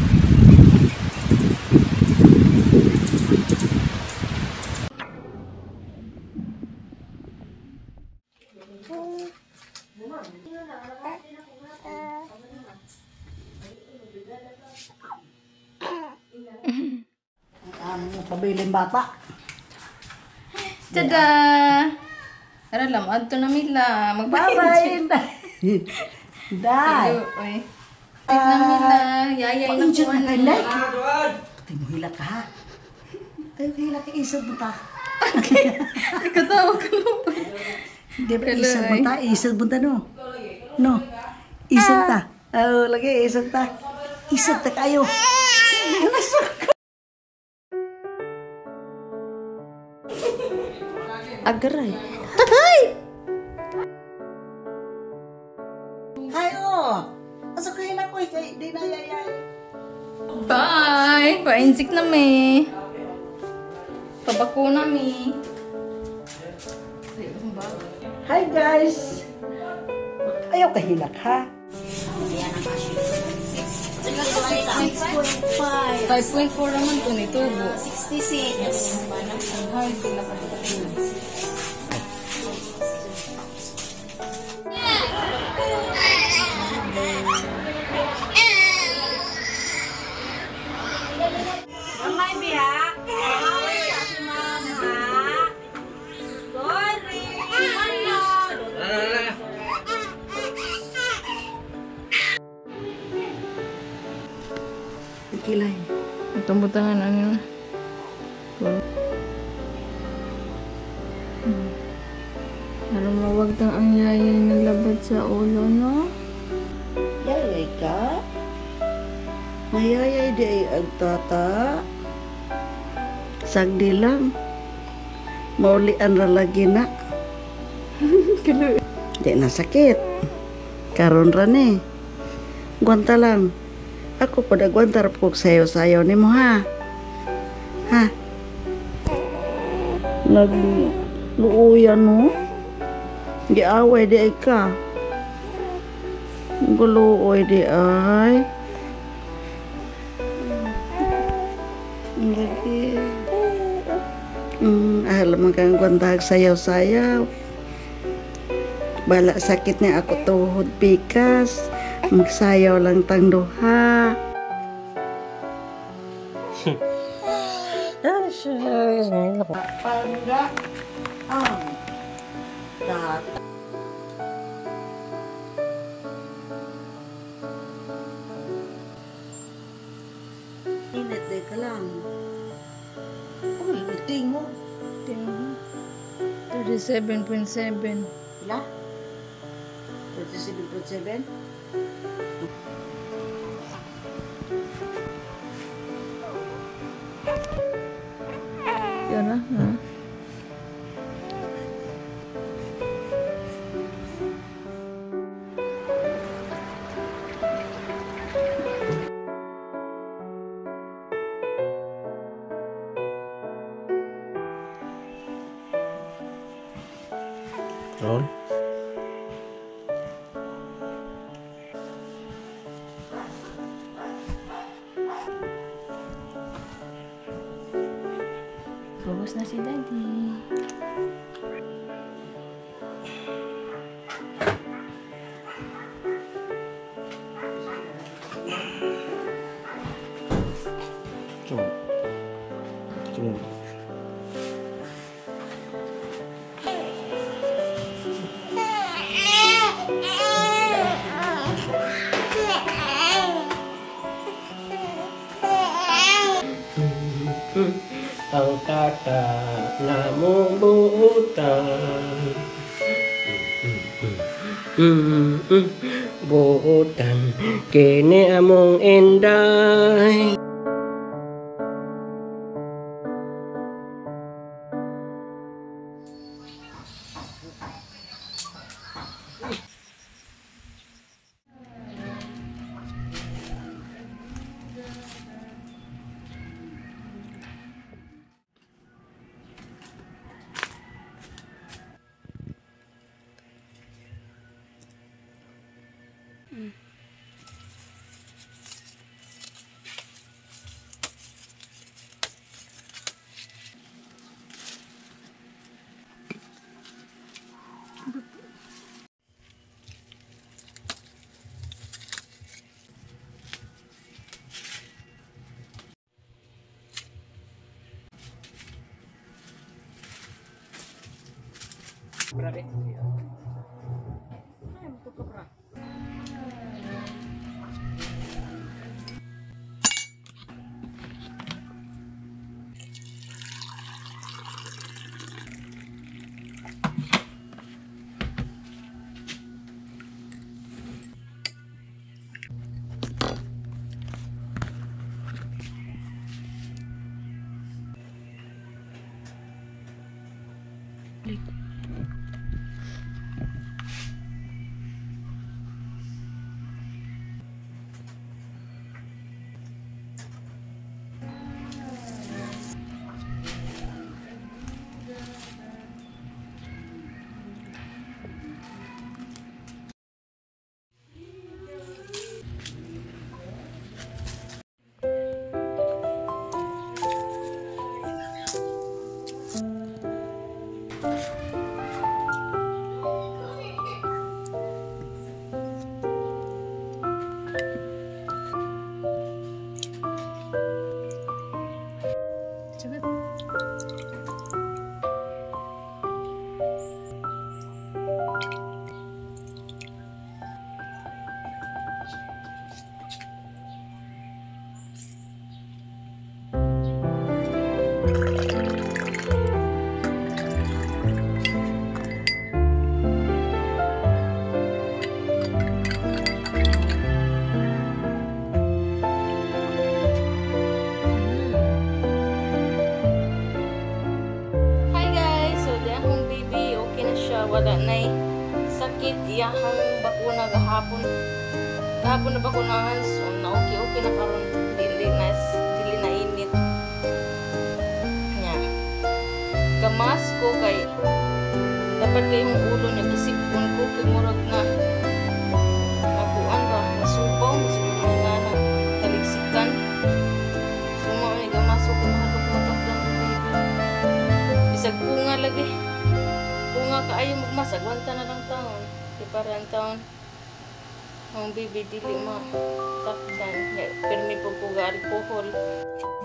Pabiling bata. Tada! Tara lang, adto na mila. Bye-bye. Day. Oy. Tit na mila. Yayay na Pag-injure kuha na kayo, nila. Day. Pati mo hilak ka, ha? Tayo hilak ka, isod mo ta. Ikatawa ka lang. Hindi ba isod mo ta? Isod mo ta, no? No? Isod ta. Oo, lagi, isod ta. Isod ta kayo. Agaray. Hay, oh. Asa ko hilak ko, di na yayay. Bye! Painsik na me. Pabako na me. Hi, guys. Ayaw ka hilak, ha? 5.4 naman ko nito. 66. Ay, sila pa. Mamay biha. Ay, si mama. Sorry. Kilay. Itong butangan ano yun? Parang mawagtang ang yayay naglabad sa ulo, no? Yayay ka? Mayayay di ay agtata. Sagdi lang. Maulian ra lagi na. Di na sakit. Karon ra ni. Gwanta lang. Ako pada gwantar po sayo-sayo ni mo, ha? Ha? Nagluuyan mo? Giaway di ay ka. Guluoy di ay. Lagi. Alam kang gwantag sayaw-sayaw. Bala sakit niya ako tuhod pikas. Magsayaw lang tang duha. Pangga ang tata. Init day ka lang. Uy, meeting mo. 37.7. Ila? 37.7? Yun na, ha? Roll. Bubos na si Daddy. 좀 ang tata namong buutan buutan kini among inday. Berapa? Hi guys! So, di akong baby, okay na siya. Wala na sakit. Iyahang bakuna gahapon. Gahapon na bakunahan. So, na okay na karon. Dili na init. Nya. Gamas ko kay dapat kayong ulo niya. Kisipon ko kay murag na nakuan ba? Masubaw. Masubaw nga na taligsikan. So, mga gamas ko kay mahalok matakdan ko baby. Bisag bunga lagi. Bunga kaayo magmasag. Wanta na lang taon. Di parang taon. Ang baby dili ma takdan. Permi po po alcohol.